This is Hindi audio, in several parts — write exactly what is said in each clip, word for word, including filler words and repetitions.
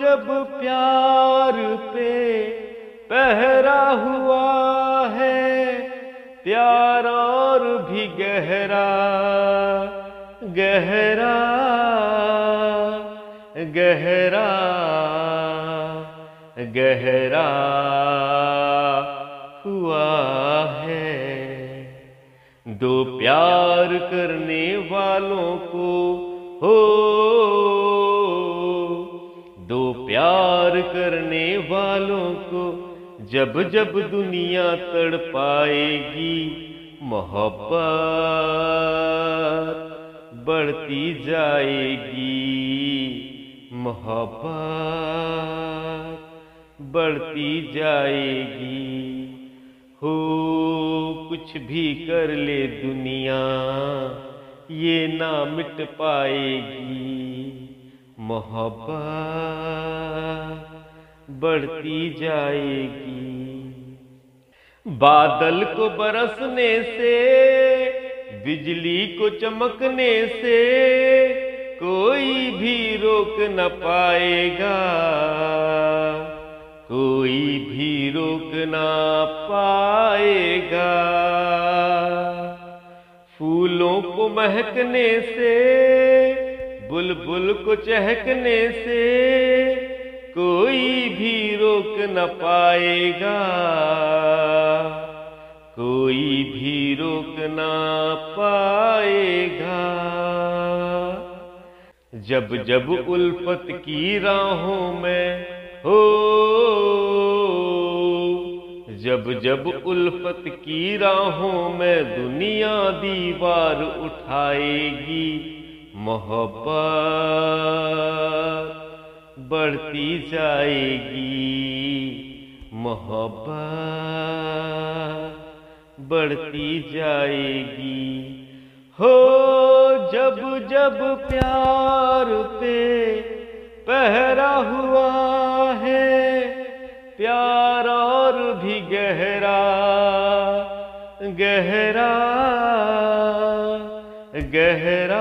जब प्यार पे पहरा हुआ है, प्यार और भी गहरा गहरा गहरा गहरा हुआ है। दो प्यार करने वालों को हो, दो प्यार करने वालों को जब जब दुनिया तड़पाएगी, मोहब्बत बढ़ती जाएगी, मोहब्बत बढ़ती जाएगी। हो कुछ भी कर ले दुनिया, ये ना मिट पाएगी, मोहब्बत बढ़ती जाएगी। बादल को बरसने से, बिजली को चमकने से कोई भी रोक न पाएगा, कोई भी रोक न पाएगा। फूलों को महकने से, बुलबुल को चहकने से कोई भी रोक न पाएगा, कोई भी रोक न पाएगा। जब जब उल्फत की राहों में हो, जब जब उल्फत की राहों में दुनिया दीवार उठाएगी, मोहब्बत बढ़ती जाएगी, मोहब्बत बढ़ती जाएगी। हो जब जब प्यार पे पहरा हुआ है, प्यार और भी गहरा गहरा गहरा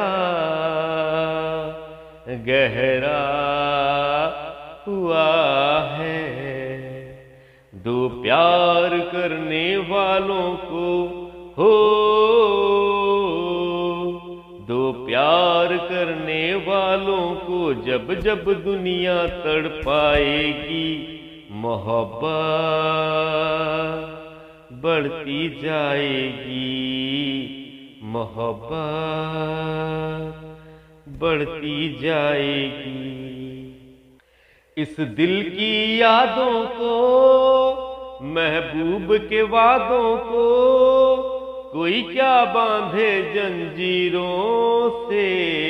गहरा हुआ है। दो प्यार करने वालों को हो, दो प्यार करने वालों को जब जब दुनिया तड़पाएगी, मोहब्बत बढ़ती जाएगी, मोहब्बत बढ़ती जाएगी। इस दिल की यादों को, महबूब के वादों को कोई क्या बांधे जंजीरों से,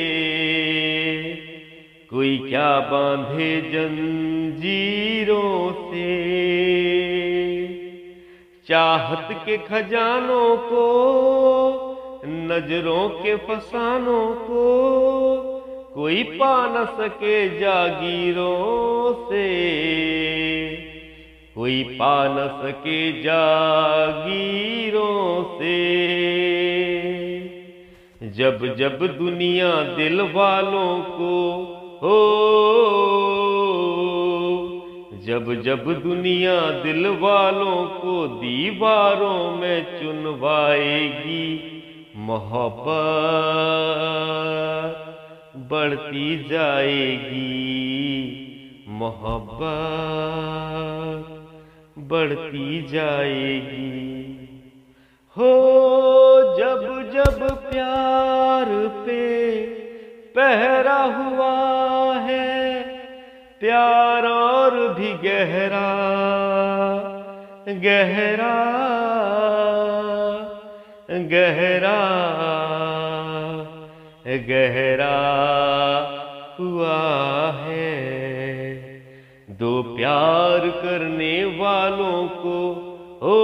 कोई क्या बांधे जंजीरों से। चाहत के खजानों को, नजरों के फसानों को कोई पा न सके जागीरों से, कोई पा न सके जागीरों से। जब जब दुनिया दिल वालों को हो, जब जब दुनिया दिल वालों को दीवारों में चुनवाएगी, मोहब्बत बढ़ती जाएगी, मोहब्बत बढ़ती जाएगी। हो जब जब प्यार पे पहरा हुआ है, प्यार और भी गहरा गहरा गहरा गहरा हुआ है। दो प्यार करने वालों को हो,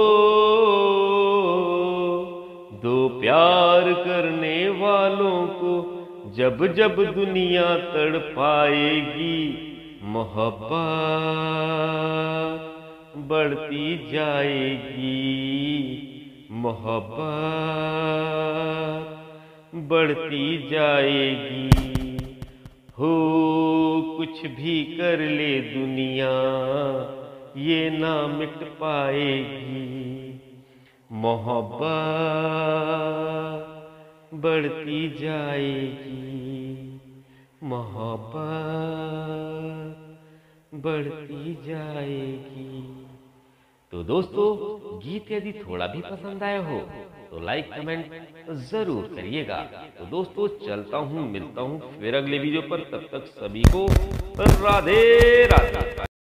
दो प्यार करने वालों को जब जब दुनिया तड़पाएगी, मोहब्बत बढ़ती जाएगी, मोहब्बत बढ़ती जाएगी। हो कुछ भी कर ले दुनिया ये ना मिट पाएगी, मोहब्बत बढ़ती जाएगी, मोहब्बत बढ़ती जाएगी। तो दोस्तों, गीत यदि थोड़ा भी पसंद आया हो तो लाइक कमेंट जरूर करिएगा। तो दोस्तों, चलता हूँ, मिलता हूँ फिर अगले वीडियो पर। तब तक सभी को राधे राधे।